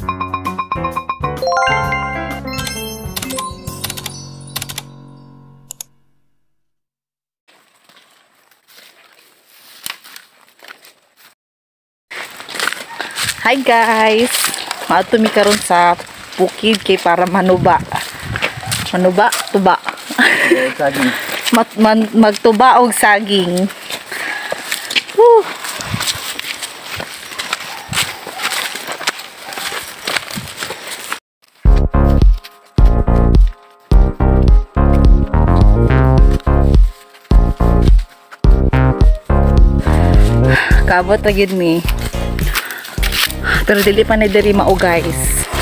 Hi guys, maato mi karon sa bukid kay para manuba, tuba. Magtuba og saging. Woo. Kabot ra gyud mi. Pero dili pa na diri mao guys.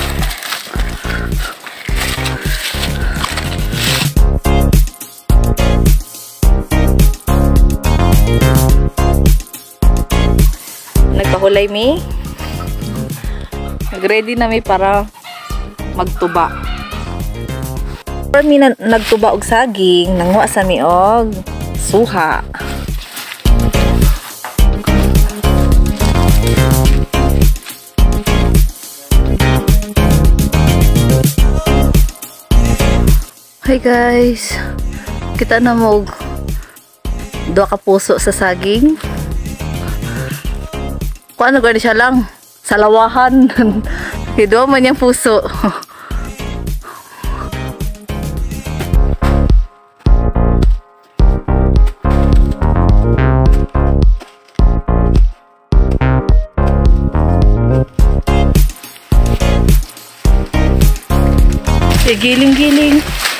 Nagpahulay mi. Nag-ready na mi para magtuba. Pero mi nagtuba og saging, nangwa sa mi og suha. Hi guys, kita na mo duha ka puso sa saging. Kuan na siya lang sa lawahan. Hiduwa man yung puso. Giling-giling.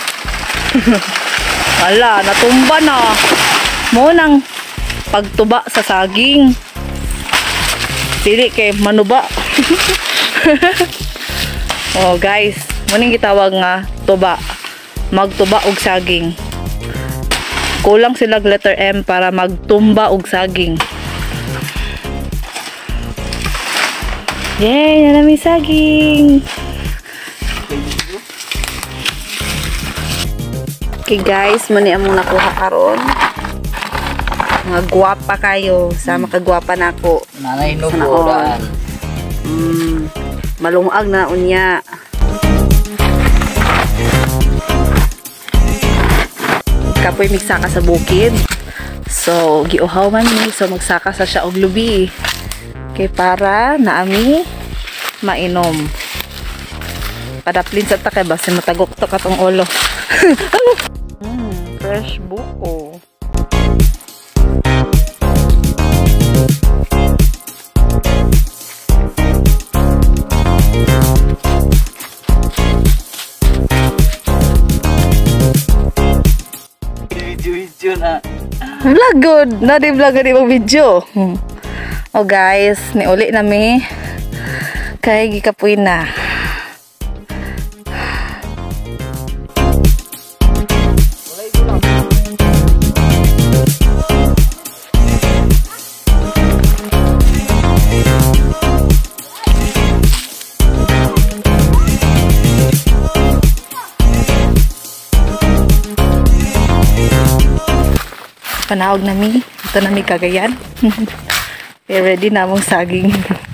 Wala, natumba na. Mo nang pagtuba sa saging. Dili kay manuba. Oh guys, muning gitawag nga tuba. Magtuba og saging. Kulang sila letter M para magtumba og saging. Yay, nalami saging. Okay guys, mani among nakuha karon. Mga gwapa kayo, sama kagwapa nako. Nanay no po daan. Malungag na unya. Kapoy migsaka sa bukid. So giuhaw man ni, so magsaka sa siya og lubi. Kay para naami mainom. Padaplin sa takay ba sin matagok to katong ulo. Fresh buko. Video na. Vlog na di vlog di mo video. Oh guys, niuli na mi. Kay gikapoy na. Panahog na mi. Ito na mi kagayan. Ready na mong saging.